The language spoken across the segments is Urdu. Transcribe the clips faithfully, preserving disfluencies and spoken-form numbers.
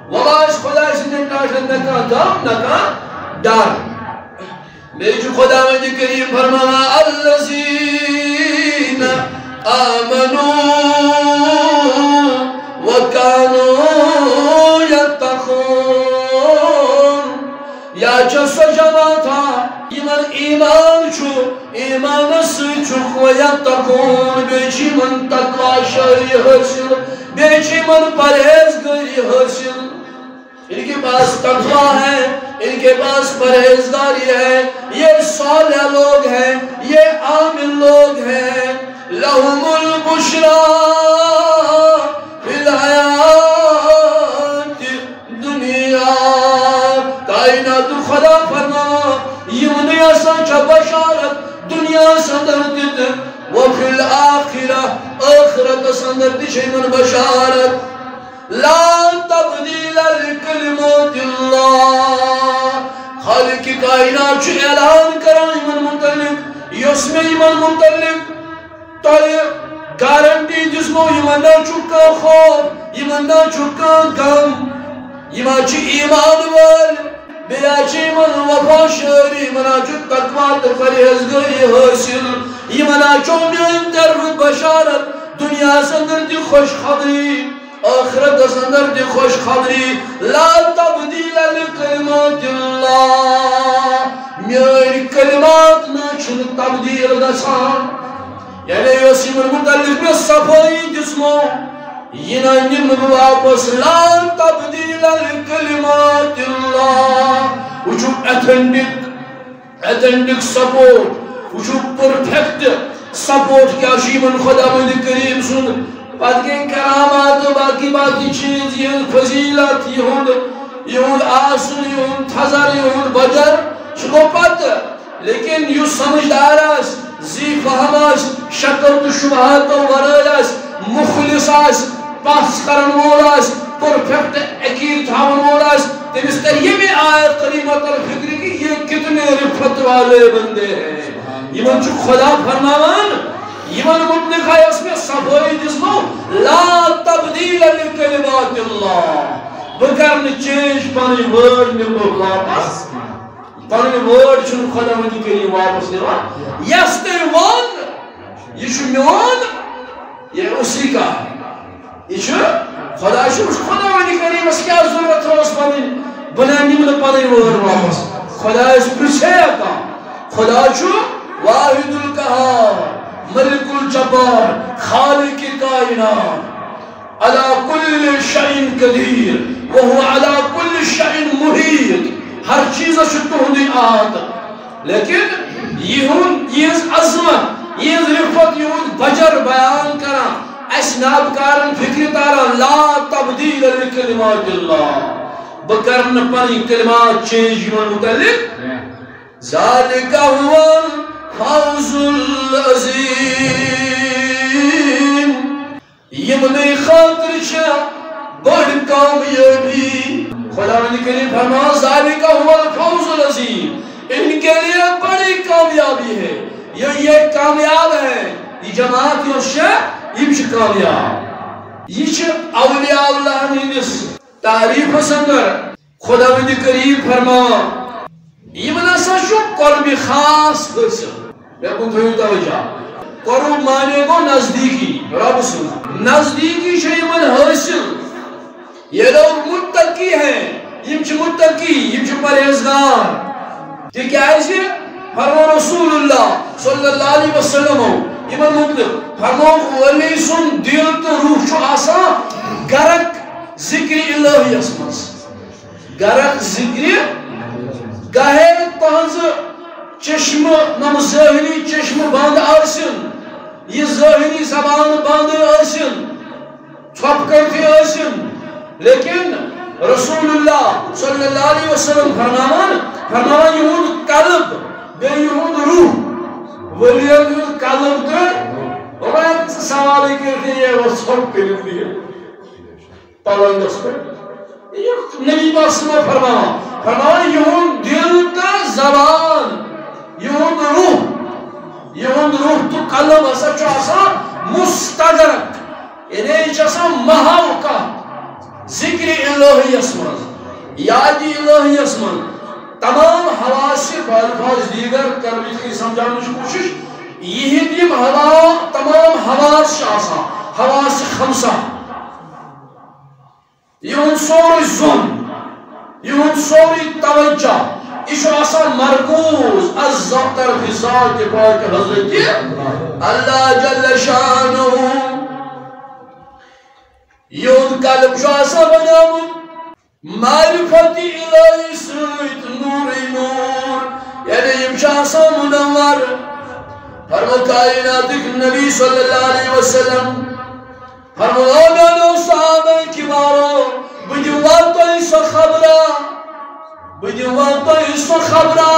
والله اس خدا سندن ناشن نکا دام نکا دار بیچ خدا مجھ کریم فرمانا الذین آمنوا وکانوا یتقون یا چسو جماعتا ایمان ایمان چھو ایمان سچو ویتقون بیچی من تقوی شرعی حاصل بیچی من پرہیزگاری حاصل ان کے پاس تقوی ہے ان کے پاس پرہیزگاری ہے یہ صالح لوگ ہیں یہ عامل لوگ ہیں لہم البشرا فی الحیات دنیا کائنات خدا فرما یمنی آسان چا بشارت دنیا صدر دیت وفی الآخرہ آخرت صدر دی شیمن بشارت لا تبدیل لکلمات اللہ خالق کائنات چو اعلان کران ایمان متعلق یسم ایمان متعلق تائی گارنٹی جسمو ایمان نا چکا خوف ایمان نا چکا غم ایمان چی ایمان وال بیا چی ایمان وفا شہری ایمان چو تقوات پرہیزگاری حاصل ایمان چو میان طرف بشارت دنیا سندر دی خوش خبری آخرت سندر دی خوش خبری لا تبدیل لکلمات اللہ میری کلمات نا چھن تبدیل دسان یعنی یوسیم المتعلق میں صفائی جسموں یہ نا نم واپس لا تبدیل لکلمات اللہ وچو ایتھنڈک ایتھنڈک سپورٹ وچو پرفیکٹ سپورٹ کیا شیمن خدا مند کریم سن بعد کے کرامات و باقی باقی چیز یہ فضیلت یہ آسن یہ تھزر یہ بجر شکو پت لیکن یہ سمجھدار اس زی فہم اس شکل تو شبہات و ورائل اس مخلص اس پاس کرن مول اس پرفیکٹ عقید تھاون مول اس تیمیس کر یہ بھی آیت قریمت الفکری کی یہ کتنے رفت والے بندے ہیں یہ من چو خدا فرماوان ایمان مطلق ہے اس میں صفائی جسمو لا تبدیل لکلمات اللہ بکرن چینج پانی ورڈ میں لوگ واپس پانی ورڈ چھن خدا مجھے کے لیے واپس لیوا یس تے وان یہ چھو میوان یہ اسی کا ہے یہ چھو خدا چھو خدا مجھے کے لیے بس کیا ضرورت ہے اس پانی بنانی من پانی ورڈ واپس خدا اس پرچھے کا خدا چھو واحد القہار ملک الجبار خالق کائنات علا کل شئین قدیر وہو علا کل شئین محیط ہر چیز شتہنی آت لیکن یہ عظمت یہ رفت یہ بجر بیان کرا اسناب کارن فکر تارا لا تبدیل لکلمات اللہ بکرن پانی کلمات چینج یون متعلق ذالک ہوا فوز العظیم یمنی خاطر چھا بڑھ کامیابی خدا نے کریم فرما ذالک ہوا الفوز العظیم ان کے لیے بڑی کامیابی ہے یہ یہ کامیاب ہے یہ جماعت یہ شہ یہ بھی کامیاب یہ چھا اولیاء اللہ نیس تعریف سندر خدا نے کریم فرما یہ مناسا شو قرب خاص حاصل میں کن تھوئی توجہ قرب مانے کو نزدیکی رب سن نزدیکی شئی من حاصل یہ لوگ متقی ہیں یہ چھ متقی یہ چھ پرہیزگار کہ کیا ہے فرمو رسول اللہ صلی اللہ علیہ وسلم یہ من مطلب فرمو ولی سن دل تو روح چھو آسا گرک ذکر الہی اسمس گرک ذکر گاہے تہنز چشم نم ظاہری چشم بند آسن یہ ظاہری زبان بند آسن چھپ کرتے آسن لیکن رسول اللہ صلی اللہ علیہ وسلم فرمان فرمان یہود قلب بے یہود روح ولی یہود قلب در اور سوالی کرتے ہیں وہ چھپ کرتے ہیں پالندس پر نبی پاس میں فرمان فرمان یہود دل تا زبان یہود روح یہود روح تو قلب اسا چو اسا مستدرک یعنی چو اسا محاو کا ذکر الہی اسمن یاد الہی اسمن تمام حواس بالفاظ دیگر کرمت کی سمجھانے کی کوشش یہ دیم ہوا تمام حواس شاسا حواس خمسہ یہن سوری زن یہن سوری توجہ اشو آسا مرکوز از طرف ذات پاک حضرت اللہ جل شانہ یہن قلب شو آسا بنامت معرفت الہی سویت نور نور یعنی امشا آسا منور فرمو کائنات نبی صلی اللہ علیہ وسلم فرمو آمینو صحابہ کبارو بدی وقت ایسا خبرہ بدی وقت ایسا خبرہ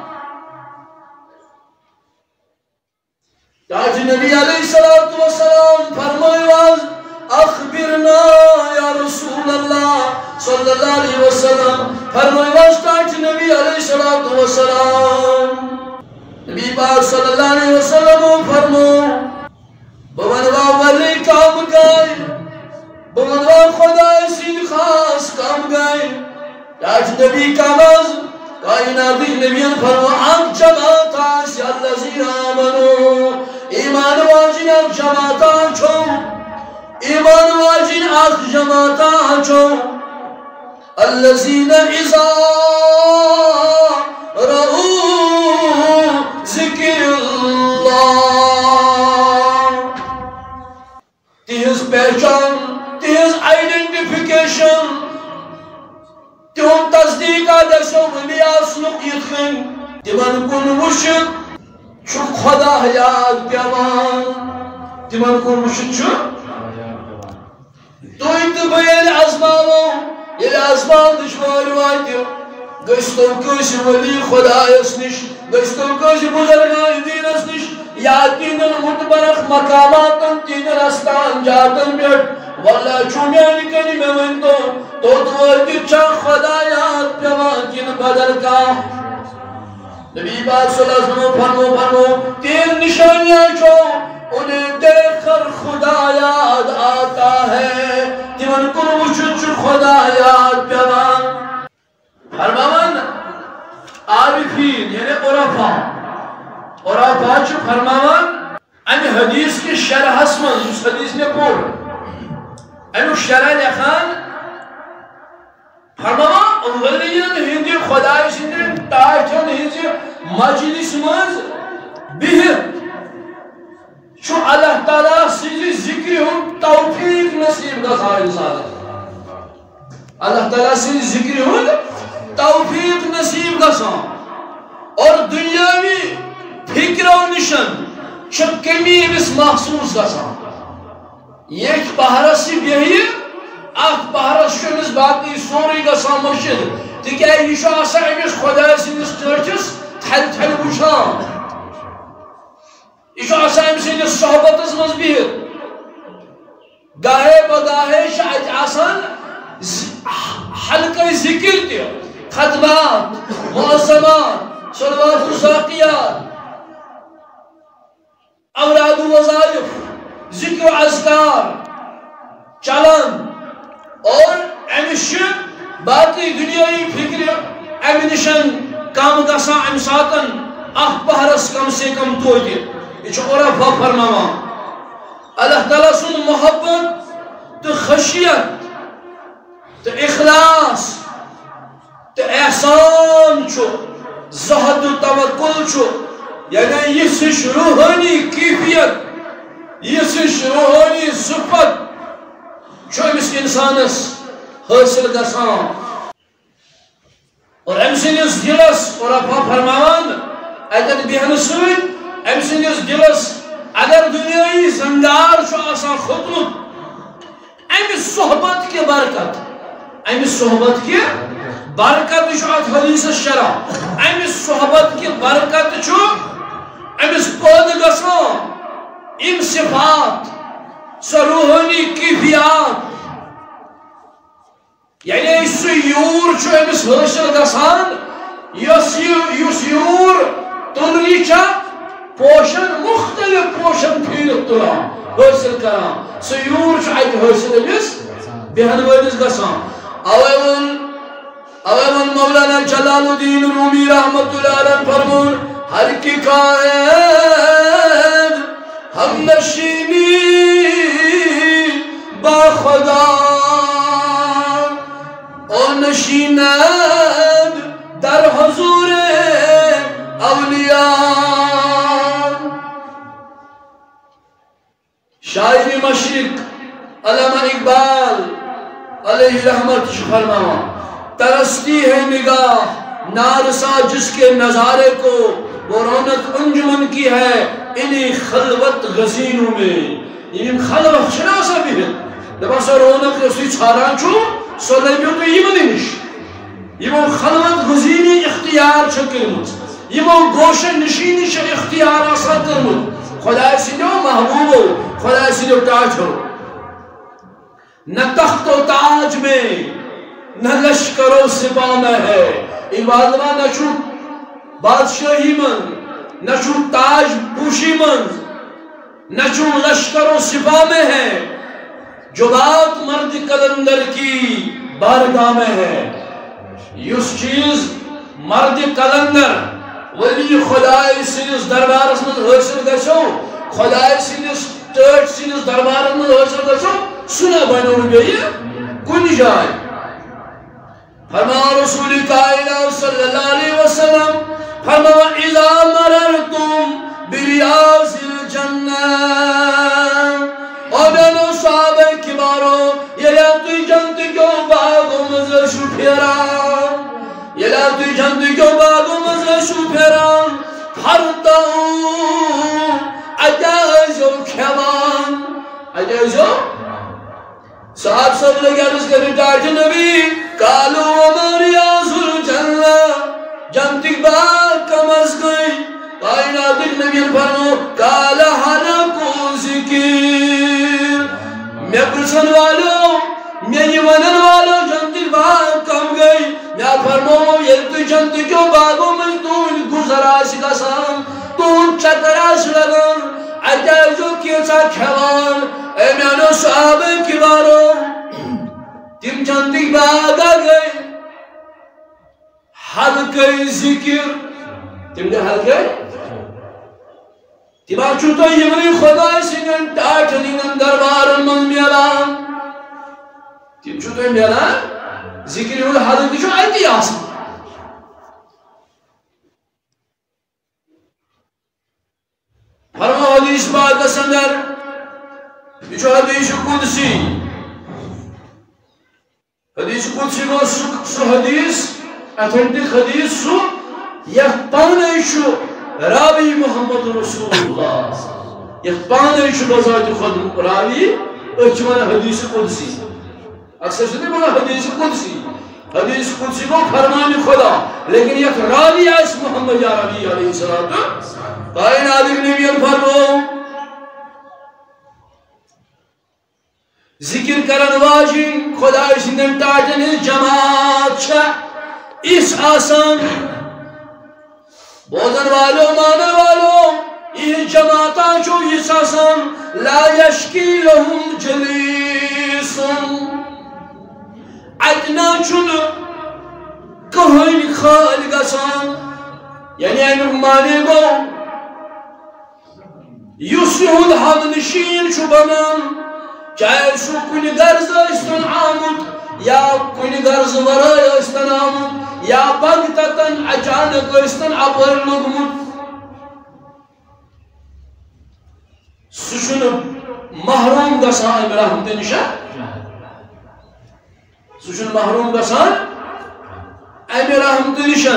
تاج نبی علیہ السلام فرموئی واز اخبرنا یا رسول اللہ صلی اللہ علیہ وسلم فرموئی واز تاج نبی علیہ السلام نبی پاک صلی اللہ علیہ وسلم فرمو بمنوا ولی کام گئے بمنوا خدا سید خاص کام گئے تاج نبی کا مز کائنات نبی فرمو ام جماعت آسی اللذین آمنو ایمان واجن ام جماعت آچو ایمان واجن آخ جماعت آچو اللذین اذا رہو ذکر اللہ تیز پہچان تیز آئیڈنٹیفیکیشن تیون تصدیق آدھسو ولی آسلق یتخن تیمن کن وشد چھو خدا یاد پیمان تیمن کن وشد چھو تو اتبین ازمانو یہ ازمان دشواری وائدیو گشتو کش ولی خدا اسنش گشتو کش بزرگان دین اسنش یا تینن متبرخ مقاماتن تینن استان جاتن بیٹ واللہ چومیانی کنی میں ونتو تو تو ارگی چاہ خدا یاد پیوان تین بدل کا نبی بات صلی اللہ علیہ وسلم فرمو فرمو تین نشانیاں چھو انہیں دیکھ کر خدا یاد آتا ہے تیمن کن وچن چھو خدا یاد پیوان فرمان عارفین یعنی عرفا عرفا چھو فرمان امی حدیث کی شرح اسمن اس حدیث میں پور امی شرح لکھان فرمان ولیین ہندی خدای سندن تاجن ہندی مجلس مز بہت چھو اللہ تعالیٰ سیزی ذکری ہوں توفیق نصیب گزار انسان اللہ تعالیٰ سیزی ذکری ہوں توفیق نصیب گسان اور دنیاوی فکر و نشن چھ کمی بس محسوس گسان یک پہرس سی بیہی اخ پہرس شنس باقی سوری گسان مرشد تکہ یہ شو آسا امیش خدا سنس چرچس تھل تھل وچھان یہ شو آسا امسنس صحبت اس مزبیت گاہے بگاہے شاید آسان حلقہ ذکر تیو خدمات معظمات صلوات الساقیات اوراد و وظائف ذکر و اذکار چلن اور امش باقی دنیای فکر امنشن کام گسان ام ساتن اخ پہرس کم سے کم توجہ یہ عرفا فرماوا اللہ تعالیٰ سن محبت تو خشیت تو اخلاص تو احسان چھو زہد و توکل چھو یعنی یہ سش روحانی کیفیت یہ سش روحانی صفت چھو امس انسانس حاصل گسان اور ام سنس دلس اور عرفا فرماوان اتن بہن سوید ام سنس دلس اگر دنیای زندار چھو آسان خطرت ام صحبت کے برکت ام صحبت کے برکت چھو ات حدیث الشرع ام صحبت کے برکت چھو امس پود گسان ام صفات سروحانی کیفیات یعنی اس یور چھو امس حاصل گسان یس یور تنری چھا پوشن مختلف پوشن پھیرت تلا حاصل کران سو یور چھو ات حاصل امس بہن ولس گسان اویون اویون مولانا جلال الدین رومی رحمت اللہ علیہ فرمون ہر کی قائد ہم نشینی با خدا او نشیند در حضور اولیاء شاعر مشرق علامہ اقبال علیہ رحمت فرماوا ترستی ہے نگاہ نارسا جس کے نظارے کو وہ رونق انجمن کی ہے انہی خلوت غزینوں میں یہ خلوت شناسا بھی ہے دبا سا رونق رسی چھاران چھو سو لیبیو تو یہ منی نش یہ وہ خلوت غزینی اختیار چھکرمت یہ وہ گوش نشینی شا اختیار آسا کرمت خدای سیدھو محبوبو خدای سیدھو تاج ہو نہ تخت و تاج میں نہ لشکر و سپاہ میں ہے عبادلہ نہ چھو بادشاہی من نہ چھو تاج پوشی من نہ چھو لشکر و سپاہ میں ہے جو بات مرد قلندر کی بارگاہ میں ہے یس چیز مرد قلندر ولی خدای سینس دربار اسمد حاصل گشو خدای سینس ٹرچ سینس دربار اسمد حاصل گشو سنا بنور بیئی کن جائے فرما رسول کائنات صلی اللہ علیہ وسلم فرما اذا مررتم بریاض الجنہ اور بینو صحابہ کبارو یہ لیتوی جنتی کیوں باغو مزر شو پھیران یہ لیتوی جنتی کیوں باغو مزر شو پھیران ہر داؤں عجائزو کھیوان عجائزو صاحب سب لگے عرض کرنے ڈاٹ نبی کالو ومن ریاض الجنہ جنتی باغ کم از گئی کائنات نبی فرمو کالا حلقو ذکر میں پرسن والو میں یہ ونن والو جنتی باغ کم گئی میں فرمو یہ تو جنتی کیوں باغوں میں تو گزراش گسان تو چکراش لگن عجائزو کیسا کھوان اے میانو صحابہ کی بارو تم جنتی باغ آگئے حلقہ ذکر تم نے حلقہ تم آچو تو یمنی خدا سنگن ٹاٹنگن دربار من میلان تم چھو تو میلان ذکر ہو حلقہ جو آئیتی آسان فرما حدیث بات سندر یہ جو حدیث قدسی حدیث قدسی کو سو حدیث اتھنٹک حدیث سو یہ پانے شو راوی محمد رسول اللہ یہ پانے شو بذات خود راوی اچھوانا حدیث قدسی اکثر سے نہیں بنا حدیث قدسی حدیث قدسی کو فرمان خدا لیکن یہ راوی ہے اس محمد یا ربی علیہ السلام کائنات نبی فرمو ذکر کرن واجن خدا سندن ٹاٹن جماعت چھا اس آسان بوزن والو مانا والو یہ جماعتا جو اس آسان لا یشکی لهم جلیسن ادنا چون کہین خالق آسان یعنی این مانے گو یسیہد حد نشین چو بنام چاہے سو کنی غرض استن آمد یا کنی غرض ورائے استن آمد یا بغتتن اچانک استن اپر لگمد سوچن محروم گسان ابراہم تنشا سوچن محروم گسان ابراہم تنشا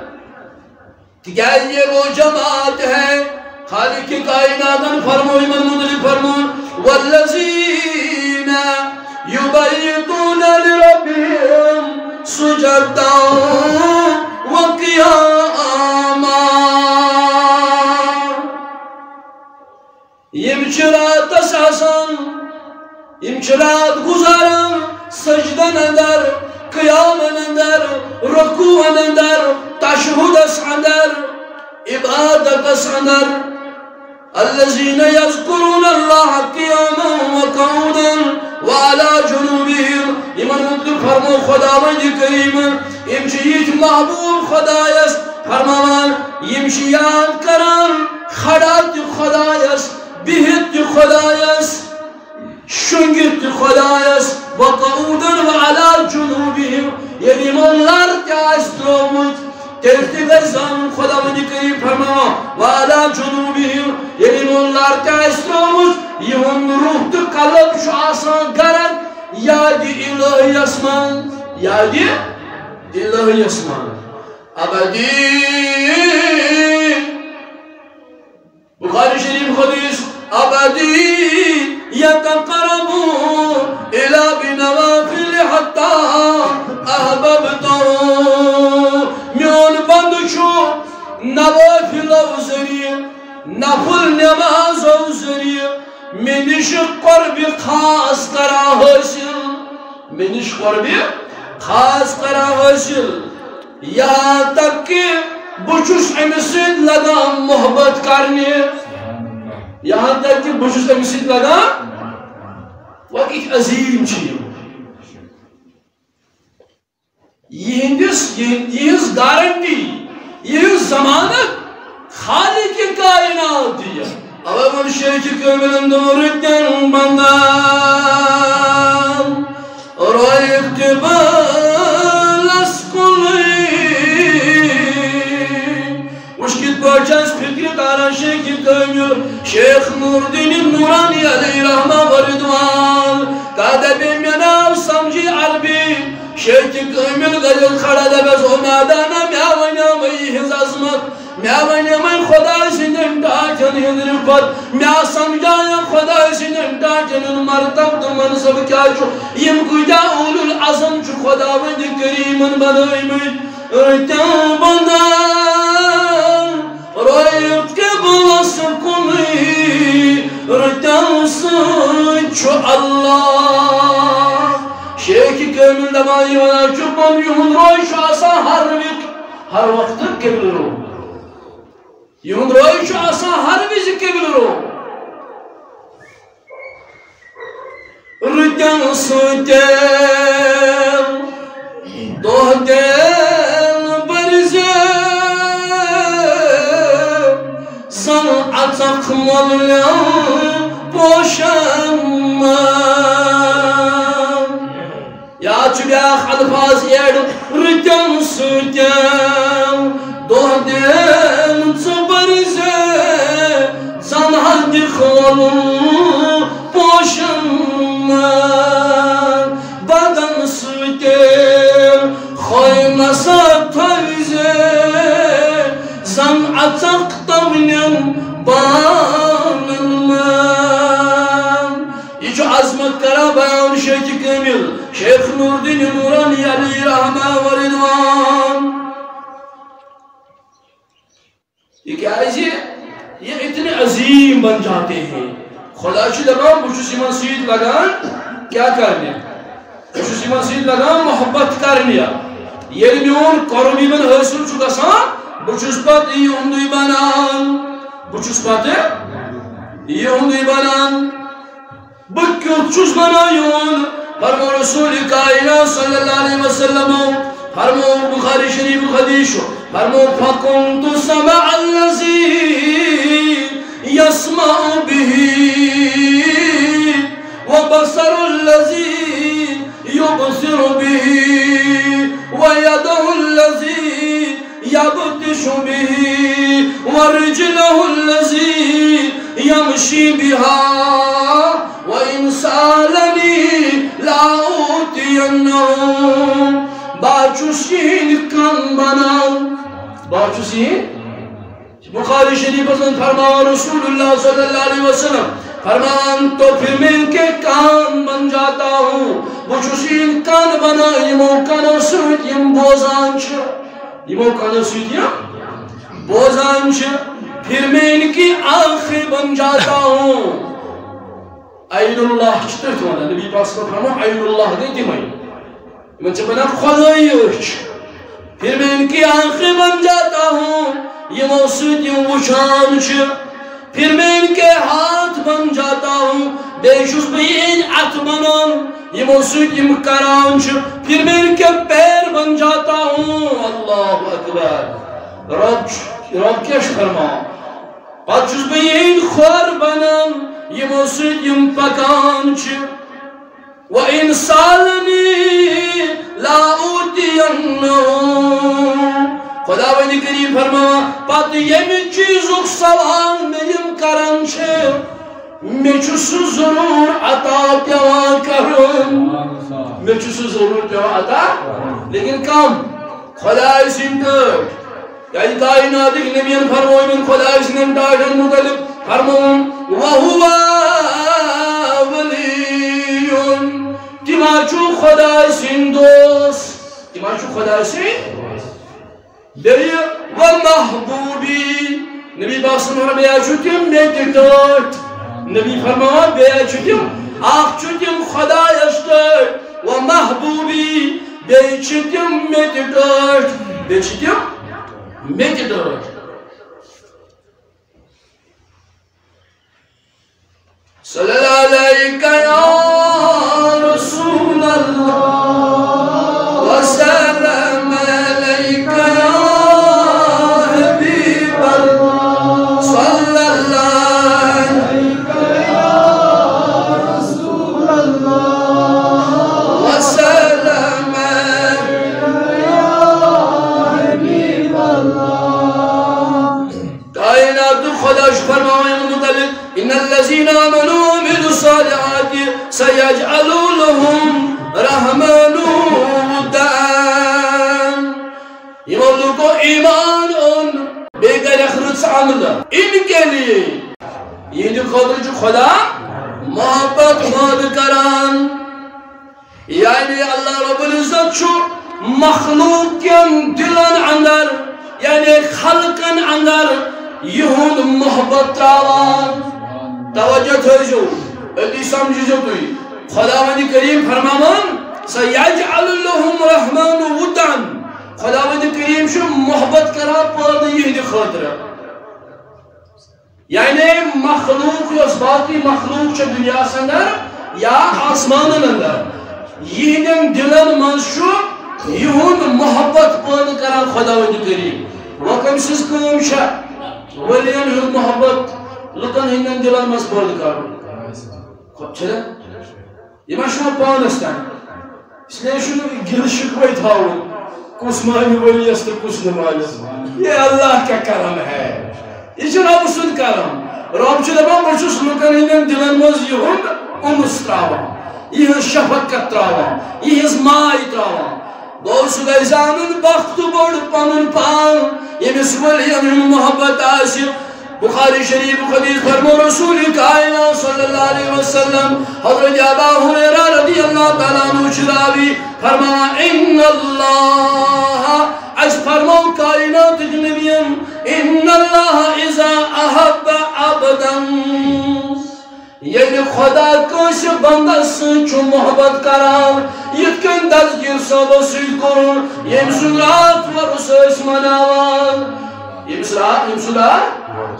تکیہ یہ وہ جماعت ہے خالق کی کائناتن فرمو ایمن مدلی فرمو والذین یبیتون لربهم سجدا وقیاما یم چرات اساسان یم چرات گزارن سجدن اندر قیامن اندر رکوعن اندر تشہد اس اندر عبادت اس اندر الذين يذكرون الله قياما وقعودا وعلى جنوبهم یمن متعلق فرمو خداوند کریم یم چھ یت محبوب خدایس فرمان یم چھ یاد کران کھڑا تہ خدایس بہت تہ خدایس شنگت تہ خدایس وقعودا وعلى جنوبهم یلی من لر تہ آس ترومت تیل تہ گژھِ زانُن خداوند کریم فرمان وعلى جنوبهم یلی من لر تہ آس ترومت یہن روح تہ قلب چھ آسان گرد یاد الہی اسمان یاد الہی اسمان ابدی بخاری شریف حدیث ابدی یتقربون الى بنوافل حتی احببتو میون بند چھو نوافل او ذریعہ نفل نماز او ذریعہ منش قرب خاص کرا حاصل منش قرب خاص کرا حاصل یہاں تک کہ بچوس امسید لگا محبت کرنے یہاں تک کہ بچوس امسید لگا وقت عظیم چیز یہ ہندس گارنٹی یہ ضمانت خالق کائنات دیا اوہ من شیخ کامل دورتن بندان روی اقتبال اسکلی وشکت پاچاس فکر تارا شیخ کامل شیخ نوردین نورانی علیہ رحمہ وردوان کہتا بے مناو سمجھی عربی شیخ کامل غزل کھڑا دبس او نادانا میاوینا مئی ہز عظمت میاوینا مئی خدا سنن ڈاچن ہند رفت میا سمجھایا خدا سنن ڈاچن مرتب تو منصب کیا چھو یم گویا اول العظم چھو خدا وید کریمن بنائی مئی ارتیاں بندان رویت کے بلس کنی ارتیاں سن چھو اللہ شیخ کامل دمائی وانا چپن یہن روی شو آسا ہر وقت ہر وقت قبل رو یہن روی شو آسا ہر وقت قبل رو رتن سوتیل دوہ دیل برزیل زن عطق ملیم پوشم یا چبیاخ الفاظ ایڈ رتن سوتیل دوہ دیل زبرزیل زن حد خولم پوشم بدن سوتیل خوی نسب تایزیل زن عطق تونیم بانن من یہ جو عظمت کرا بیان شیخ کامل شیخ نوردین نورانی علیہ رحمہ وردوان یہ کیا ہے یہ اتنے عظیم بن جاتے ہیں خدا چی دبان بچو سیمان سید لگان کیا کرنے بچو سیمان سید لگان محبت کرنے یہ میون قربی من حاصل چکا سان بچو سپت یہ ہندوی بنان بچو سپت یہ ہندوی بنان بکر چوز بنایون فرمو رسول کائنات صلی اللہ علیہ وسلم فرمو بخاری شریف حدیث فرمو فَكُنْتُ سَمَعَ الَّذِي يَسْمَعُ بِهِ وَبَصَرُ الَّذِي يُبْصِرُ بِهِ وَيَدَهُ الَّذِي يَبْطِشُ بِهِ وَرِجْلَهُ الَّذِي يَمْشِي بِهَا وَإِنْ سَأَلَنِي لَأُعْطِيَنَّهُ باچوسین کن بنان باچوسین بخاری شریف اصلا فرمان رسول اللہ صلی اللہ علیہ وسلم فرمان تو پھر میں ان کے کان بن جاتا ہوں باچوسین کن بنا یمو کن سویت یم بوزان چھ یمو کن سویت یم بوزان چھ پھر میں ان کی آنکھیں بن جاتا ہوں عین اللہ چھتے تھوانا نبی پاس کو فرمان عین اللہ دیتی میں من سے بنا خدای اچھ پھر میں ان کی آنکھیں بن جاتا ہوں یہ موسیقی یوں وشان چھ پھر میں ان کے ہاتھ بن جاتا ہوں بے شس بین ات بنان یہ موسیق یہ مکران چھ پھر میں ان کے پیر بن جاتا ہوں اللہ اکبر رب رب کیش فرما پت چھس بہ یہ خور بنان یہ موسیق یہ پکان چھ وَإِنْ سَالَنِي لَا أُوتِيَنَّهُ خدا وَنِ کریم فرما پت یمی چیزک سوال میں یم کرن چھے میں چھس ضرور عطا پیوان کرن میں چھس ضرور پیوان عطا لیکن کم خدا اسم تک یعنی کائناتک نبیان فرموئی من خدا اسم تاجن مطلب فرمون وَهُوَ وَلِيٌّ تیماچو خدا سن دوست تیماچو خدا سن بیئی و محبوبی نبی باسم اور بیئی چوتیم میتی ترٹ نبی فرمان بیئی چوتیم آخ چوتیم خدا یشتر و محبوبی بیئی چوتیم میتی ترٹ بیئی چوتیم میتی ترٹ صلی اللہ علیہ یا رسول اللہ وسلم علیکہ یا حبیب اللہ صلی اللہ علیکہ یا رسول اللہ وسلم علیکہ یا حبیب اللہ کائنات خدا فرمائے متعلق ان الذین آمنوا وعملوا الصالحات سيجعل لهم رحمن ودا یہ موضوع کو ایمان ان بے گر اخرت عمل ان کے لیے یہ جو خود جو خدا محبت ماد کران یعنی اللہ رب العزت چھو مخلوق کن دلن اندر یعنی خلقن اندر یہون محبت تراوان توجہ تھوئیزو ادھی سمجھیزو توی خداوند کریم فرمامان سیجعل لهم رحمان ودان خداوند کریم شو محبت کرا پانا یہ دی خاطر یعنی مخلوق یا باقی مخلوق چا دنیا سندر یا آسمان اندر یہ دن دلن من شو یہون محبت پانا کرا خداوند کریم وکم سز کام شا ولین ہل محبت لکن ہندن دلان مز پانا کرو خب چلے یہ میں شما پانستان اس لیے شنو گل شکوئی تھاؤں کس مانی ولی است کس نمالی یہ اللہ کا کرم ہے یہ جناب سن کرم رب چھ دبا بچوس لکن ہندن دلان مز یہون امس تراؤں یہ شفقت تراؤں یہ مائی تراؤں گو سگئی زانن بخت بڑ پنن پان یہ مسئولی امن محبت آسی بخاری شریف حدیث فرمو رسول کائنات صلی اللہ علیہ وسلم حضرت ابا ہریرہ رضی اللہ تعالیٰ عنہ شراوی فرما ان اللہ اس فرمو کائنات جنبیم ان اللہ اذا احب عبدا یعنی خدا کس بندہ سنچو محبت کران یتکن تذکر صحبہ سید کرن یہ مسلات و رسوس مناوان یہ مسلات یہ مسلات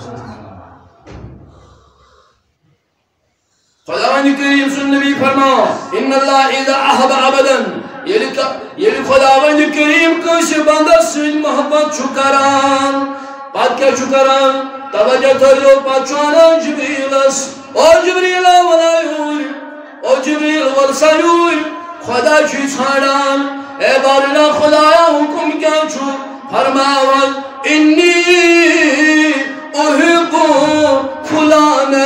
خداوند کریم سن نبی فرما ان اللہ اذا احب عبدا یعنی خداوند کریم کس بندہ سن محبت چکران پات کیا چکران توجہ تھو پات چوانا جبریلس او جبریل ولایوی او جبریل ورسایوی خدا چی چھاڑان اے بارنا خدایا حکم کیا چھو فرماوان انی احب فلانا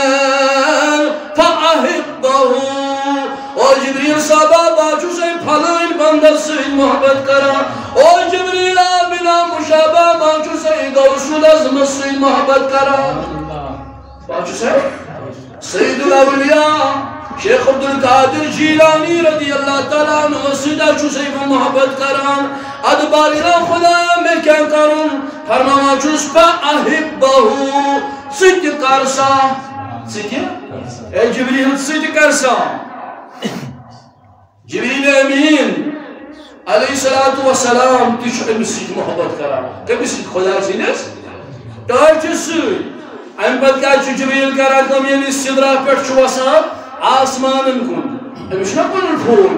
فاحبہ او جبریل صاحبہ باچو سے پھلائن بندر سے محبت کرا او جبریل بنا مشابہ باچو سے غوث العظم سے محبت کرا باچو سے سید الاولیاء شیخ عبدالقادر جیلانی رضی اللہ تعالیٰ عنہ سیدہ چوسے کو محبت کران ادبارینا خدا میں کیا کروں فرماما چوس پا احبہو سید کرسا سید اے جبریل سید کرسا جبریل امین علیہ السلام تیچو امی سید محبت کران کبھی سید خدا سیدس ٹائچ سید ام پت کیا چھ جبریل کران کم یعنی صدرہ پیٹ چھو آسان آسمان کن أمس نقول الفوج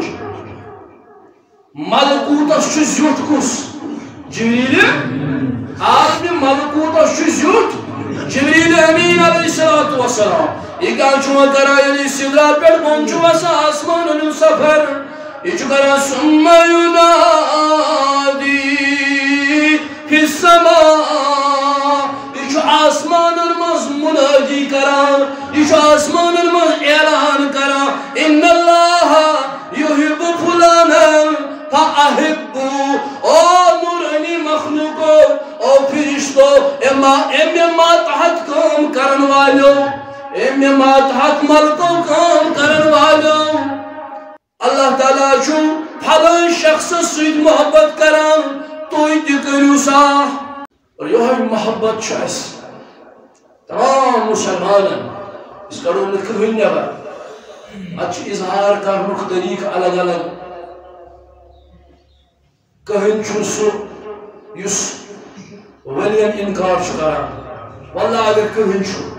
ملكوت الشزيوت كوس جبريل عالم ملكوت الشزيوت جبريل أمين عليه الصلاة والسلام إيقان شما ترى يلي سدرا پر بونچو وسا آسمان نو سفر إيجو ثم ينادي في السماء إيجو آسمان المز منادي كرام إيجو آسمان المز إعلان كرام إن الله يحب فلانا فأحبه أو نوراني مخلوقو أو فرشتو إما إما ما تحت كم كرن والو إما ما تحت ملكو كم كرن والو اللہ تعالیٰ چھو پھلن شخص سید محبت کران توی تی کریو سا اور یہ محبت چھائس تمام مسلمانن اس کرو نکل ہوئی نیبر اچھ اظہار کرنک طریق الگ الگ کہن چھو سو یس ولین انکار شکارا واللہ اگر کہن چھو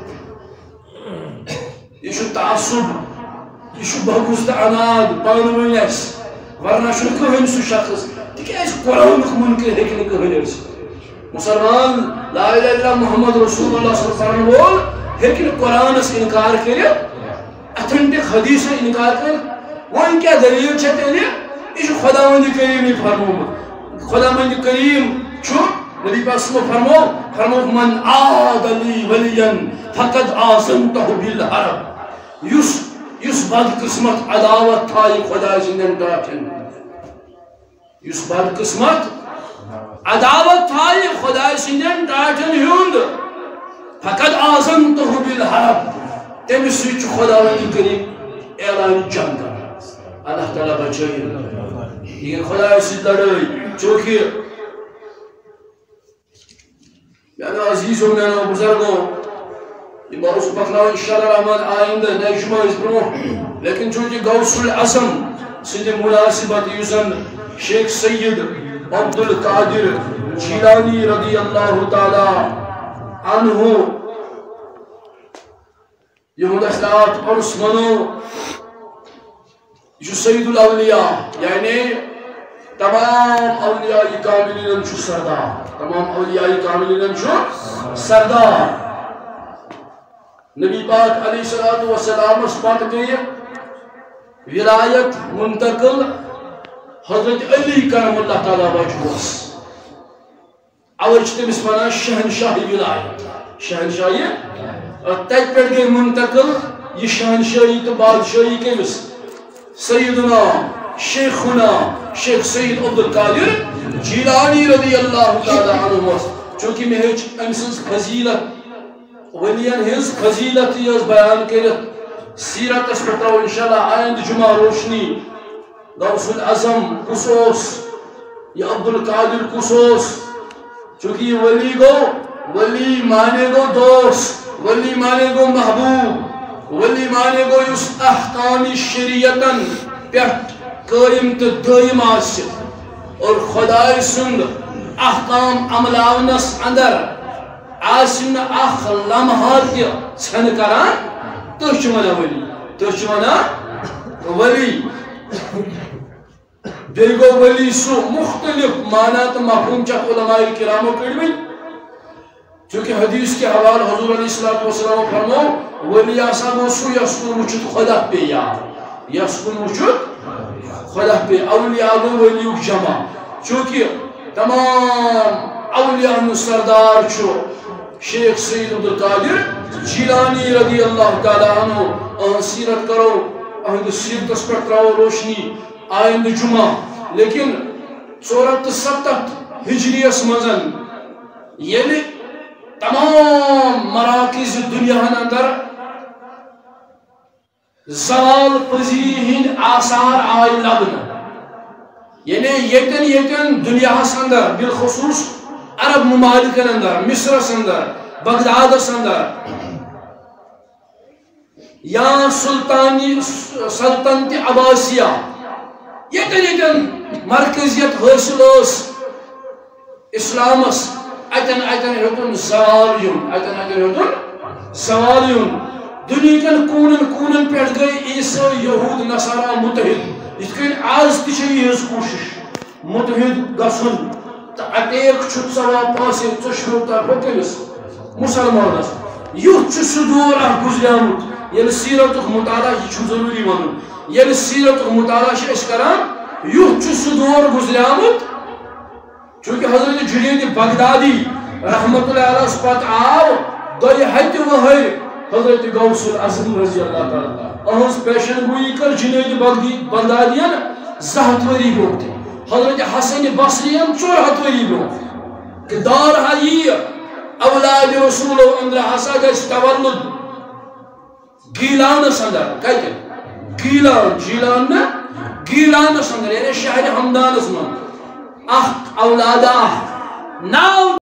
یہ چھو تعصب یہ چھو بھگوست عناد پانوین ایس ورنہ چھو کہن سو شخص تک ایس قرآن منکر ہیکن کہن ایس مسلمان لا الہ الا محمد رسول اللہ صلی اللہ علیہ وسلم بول ہیکن قرآن اس انکار کرے اتھنٹک حدیث انکار کرے وہ ان کیا دلیل چھتے لئے یہ خدا مند کریم ہی فرمو خدا مند کریم چھو نبی پاک صلی اللہ فرمو فرمو من عاد لی ولین فقد آزمتہ بالحرب یس یس بد قسمت عداوت تھائی خدا زندن ڈاٹن یس بد قسمت عداوت تھائی خدا زندن ڈاٹن ہند فقد آزمتہ بالحرب تم سوچ خدا مند کریم اعلان جنگ اللہ تعالیٰ بچائی یہ خدا سے لڑائی چونکہ میانا عزیزوں میانا بزرگوں یہ بارو سے پکنا انشاءاللہ رحمان آئندہ نیجمہ اس برو لیکن چونکہ غوث العظم سید مناسبت یوزن شیخ سید عبدالقادر جیلانی رضی اللہ تعالی عنہ یہ مدخلات اور اسمنو یہ سید الاولیاء یعنی تمام اولیاء کاملین چھو سردار تمام اولیاء کاملین چھو سردار نبی پاک علیہ السلام اس بات گئی ولایت منتقل حضرت علی کرم اللہ تعالیٰ وجوس اوج تم اس پانا شہنشاہی ولایت شہنشاہی اور تیج پر گئی منتقل یہ شہنشاہی تو بادشاہی کے مس سیدنا شیخنا شیخ سید عبدالقادر جیلانی رضی اللہ تعالی عنہ چونکہ میں ہیچ امسنس فضیلت ولین ہز فضیلت یز بیان کرت سیرت اس پتاو انشاءاللہ آئند جمعہ روشنی غوث العظم کسوس یا عبدالقادر کسوس چونکہ یہ ولی گو ولی مانے گو دوست ولی مانے گو محبوب ولی مانے گو یس احکام شریعتن پیٹ قائم تو دائم آسف اور خدای سند احکام عملاونس اندر آسن اخ لمحات چھن کران تو چمنا ولی تو چمنا ولی دیگو ولی سو مختلف معنات مفہوم چاہت علماء کرامو کڑوی چونکہ حدیث کے حوال حضور علیہ السلام فرمو ولی آسان سو یسکن وچت خدا پہ یاد یسکن وچت خدا پہ اولیاء گو ولیوک جمع چونکہ تمام اولیاء سردار چھو شیخ سید عبدالقادر جیلانی رضی اللہ تعالیٰ عنہ اہن سیرت کرو اہن سیرت اس پر تراؤ روشنی آئند جمعہ لیکن سورت ستت ہجری اس مزن یعنی تمام مراکز دنیا اندر زوال پذیرین آثار آئی لبن یعنی یتن یتن دنیا اندر بالخصوص عرب ممالکن اندر مصر اندر بغداد اندر یا سلطانی سلطنت عباسیہ یتن یتن مرکزیت حاصل اس اسلام اتن اتن ہتن زوال یون اتن اتن ہتن زوال یون دنیا کن کونن کونن پہ گئی عیسائی یہود نصارا متحد اس کن آز تہ یہ کوشش متحد گھن تو اٹیک ثواب پانسے ٹھو طرف کمس مسلمانس یھ سہ دور اخ گزریامت یل سیرت مطالعہ یہ ضروری ون یل سیرت مطالعہ کران یھ سہ دور گزریامت چونکہ حضرت جنید بغدادی رحمت اللہ علیہ پتہ آو دۄیہِ ہتہِ وہر حضرت غوث العظم رضی اللہ تعالیٰ اہز پیشن گوئی کر جنید بغدادین زٕ ہتھ ؤری برونٛٹھ تہِ حضرت حسن بصرین ژور ہتھ ؤری برونٛٹھ کہ دار ہا یی اولاد رسول اندر ہسا گژھِ تولد گیلانس اندر کتہِ گیلان جیلان نا گیلانس اندر یعنی شہر ہمدانس من اخ اولاد اخ ناو